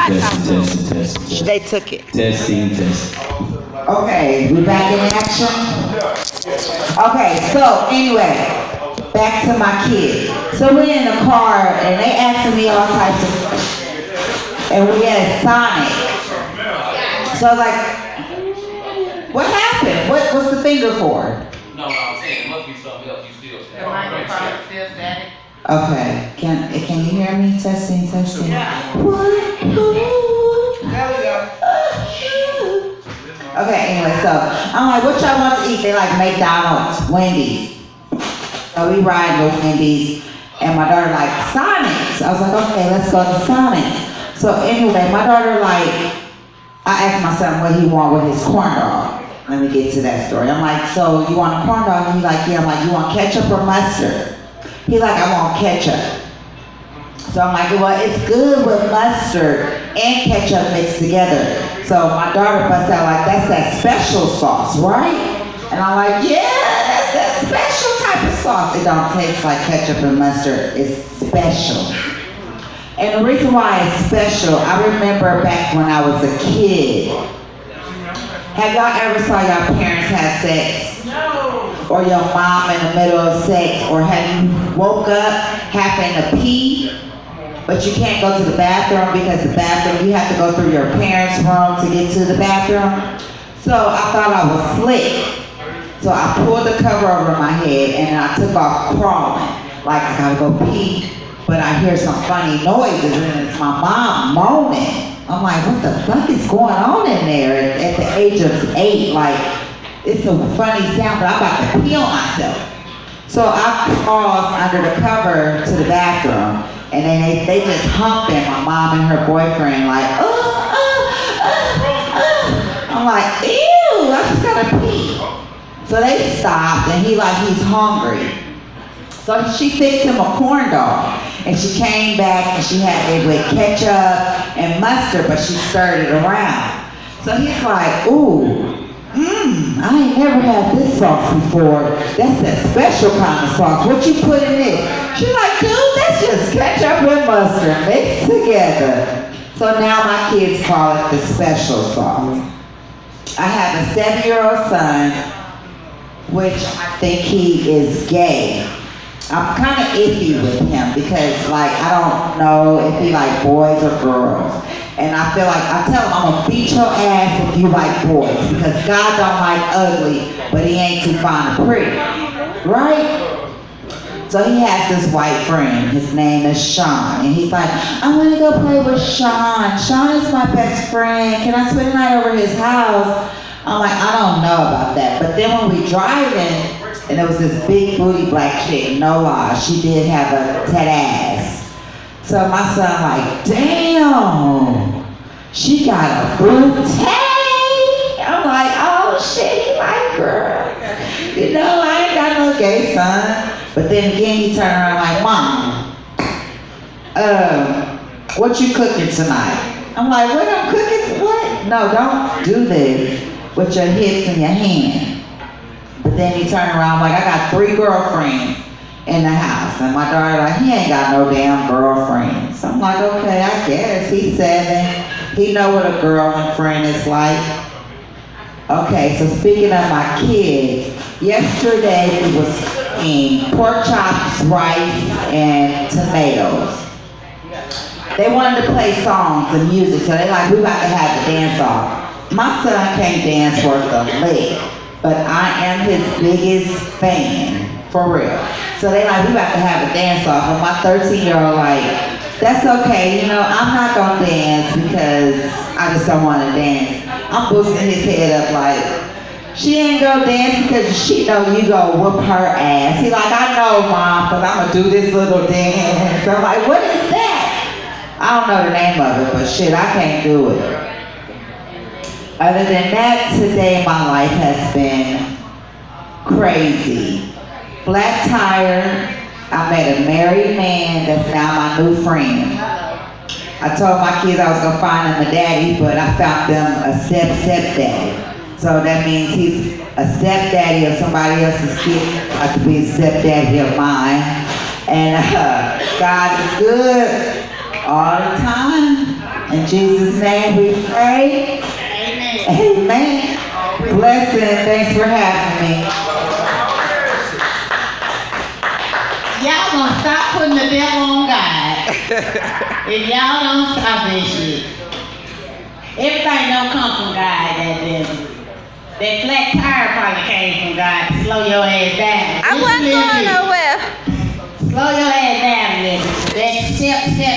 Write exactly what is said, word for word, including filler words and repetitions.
Testing, testing, testing. They took it. Testing, testing. Okay, we back in action? Okay, so anyway, back to my kids. So we're in the car and they asking me all types of, and we had Sonic. So I was like, what happened? What was the finger for? No, no, I'm saying it must be something else. You still The microphone still static. Okay, can can you hear me? Testing, testing. Yeah. What? There we go. Okay, anyway, so I'm like, what y'all want to eat? They like McDonald's, Wendy's. So we ride with Wendy's, and my daughter like, Sonic's. I was like, okay, let's go to Sonic's. So anyway, my daughter like, I asked my son what he want with his corn dog. Let me get to that story. I'm like, so you want a corn dog? And he's like, yeah. I'm like, you want ketchup or mustard? He like, I want ketchup. So I'm like, well, it's good with mustard and ketchup mixed together. So my daughter busts out like, that's that special sauce, right? And I'm like, yeah, that's that special type of sauce. It don't taste like ketchup and mustard. It's special. And the reason why it's special, I remember back when I was a kid. Have y'all ever saw your parents have sex? No. Or your mom in the middle of sex? Or have you woke up having to pee, but you can't go to the bathroom because the bathroom, you have to go through your parents' room to get to the bathroom? So I thought I was slick. So I pulled the cover over my head and I took off crawling. Like I gotta go pee, but I hear some funny noises and it's my mom moaning. I'm like, what the fuck is going on in there? At, at the age of eight, like, it's a funny sound, but I'm about to pee on myself. So I crawled under the cover to the bathroom, and then they, they just humping my mom and her boyfriend, like, oh, oh, oh, oh. I'm like, ew, I just gotta pee. So they stopped, and he like, he's hungry. So she fixed him a corn dog, and she came back and she had it with ketchup and mustard, but she stirred it around. So he's like, ooh, mmm, I ain't never had this sauce before. That's that special kind of sauce. What you put in it? She's like, dude, that's just ketchup and mustard mixed together. So now my kids call it the special sauce. I have a seven-year-old son, which I think he is gay. I'm kind of iffy with him because, like, I don't know if he like boys or girls. And I feel like, I tell him I'm gonna beat your ass if you like boys because God don't like ugly, but he ain't too fond of pretty, right? So he has this white friend, his name is Sean, and he's like, I wanna go play with Sean. Sean is my best friend. Can I spend the night over his house? I'm like, I don't know about that. But then when we driving, and there was this big booty black chick, no lie, she did have a tat ass. So my son like, damn, she got a booty. I'm like, oh shit, he like girls. You know, I ain't got no gay son. But then again, he turned around like, Mom, um, what you cooking tonight? I'm like, what I'm cooking? What? No, don't do this with your hips and your hand. But then he turned around like, I got three girlfriends in the house. And my daughter like, he ain't got no damn girlfriends. So I'm like, okay, I guess. He's seven. He know what a girlfriend is like. Okay, so speaking of my kids, yesterday we was eating pork chops, rice, and tomatoes. They wanted to play songs and music, so they like, we about to have the dance off. My son can't dance worth a lick, but I am his biggest fan, for real. So they like, we about to have a dance off, and my thirteen-year-old like, that's okay, you know, I'm not gonna dance because I just don't wanna dance. I'm boosting his head up like, she ain't gonna dance because she know you gonna whoop her ass. He like, I know, Mom, because I'm gonna do this little dance. So I'm like, what is that? I don't know the name of it, but shit, I can't do it. Other than that, today my life has been crazy. Flat tire. I met a married man that's now my new friend. I told my kids I was gonna find him a daddy, but I found them a step-step-daddy. So that means he's a stepdaddy of somebody else's kid. I could be a stepdaddy of mine. And uh, God is good all the time. In Jesus' name we pray. Amen. Amen. Blessing. Thanks for having me. Y'all gonna stop putting the devil on God. If y'all don't stop this shit. Everything don't come from God, that devil. That flat tire probably came from God to slow your ass down. I Just a wasn't little going bit. nowhere. Slow your ass down a little bit. That step, step.